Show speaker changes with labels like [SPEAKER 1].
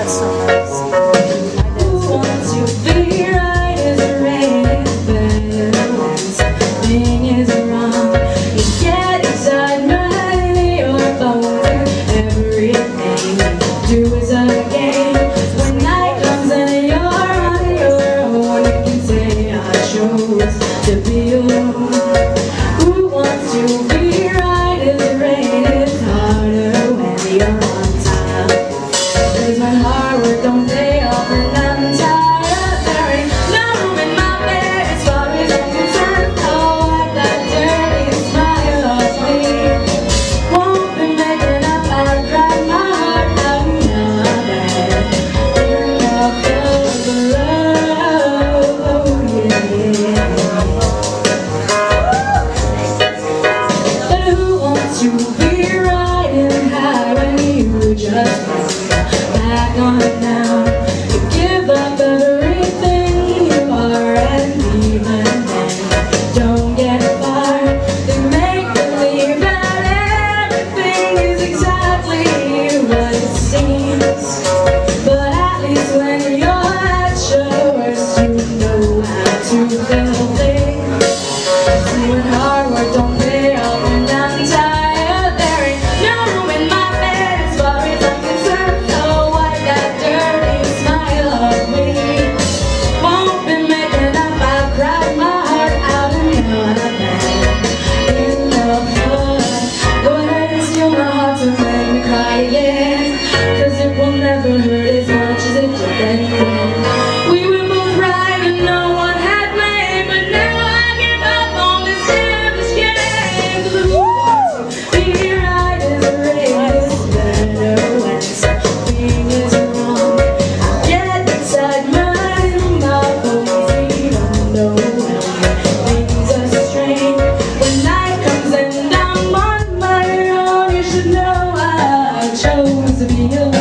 [SPEAKER 1] To be alone. Who wants to be right in the rain? It's harder when you're on time. There's my hard work, don't pay off, and I'm tired. There ain't no room in my bed as far as I'm concerned. Oh, wipe that dirty smile off me. Won't be making up, I'll cry my heart out in your bed. You're not filled with love, oh yeah. To be riding high when you just back on now. You give up everything you are, and even then don't get far. They make believe that everything is exactly what it seems, but at least when you're at your worst, you know how to feel things. See, when hard work don't pay off, and I'm tired. Cause it will never hurt as much as it did then. We were both right and no one had blame, but now I give up on this selfish game. Cause who wants to be right is right is better when something is wrong. I get inside my mouth, even though things are strange. When night comes and I'm on my own, you should know I chose to be alone.